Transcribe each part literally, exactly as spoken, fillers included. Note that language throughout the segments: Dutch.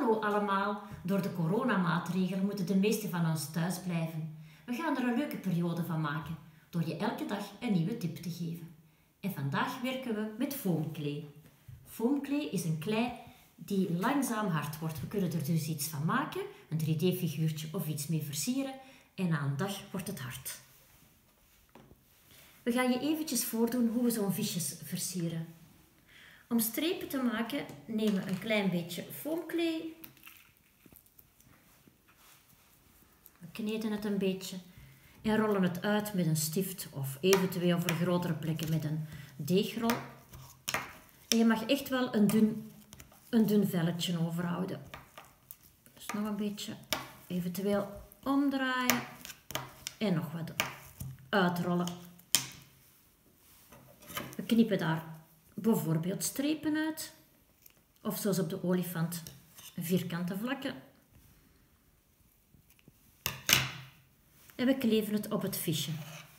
Hallo allemaal, door de coronamaatregelen moeten de meesten van ons thuis blijven. We gaan er een leuke periode van maken, door je elke dag een nieuwe tip te geven. En vandaag werken we met foamklee. Foamklee is een klei die langzaam hard wordt. We kunnen er dus iets van maken, een drie D figuurtje of iets mee versieren en na een dag wordt het hard. We gaan je eventjes voordoen hoe we zo'n visjes versieren. Om strepen te maken nemen we een klein beetje foamklee. We kneden het een beetje en rollen het uit met een stift of eventueel voor grotere plekken met een deegrol. En je mag echt wel een dun, een dun velletje overhouden. Dus nog een beetje eventueel omdraaien en nog wat uitrollen. We knippen daar bijvoorbeeld strepen uit, of zoals op de olifant, vierkante vlakken. En we kleven het op het visje.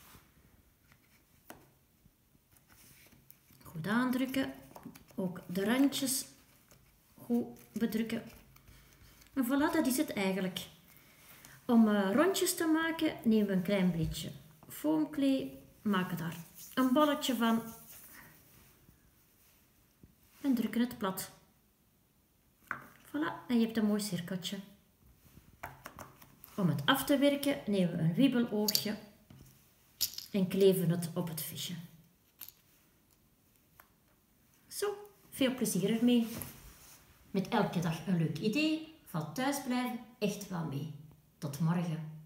Goed aandrukken, ook de randjes goed bedrukken. En voilà, dat is het eigenlijk. Om uh, rondjes te maken nemen we een klein beetje foamklee, maken daar een bolletje van en drukken het plat. Voilà, en je hebt een mooi cirkeltje. Om het af te werken nemen we een wiebeloogje en kleven het op het visje. Zo, veel plezier ermee. Met elke dag een leuk idee valt thuisblijven echt wel mee. Tot morgen.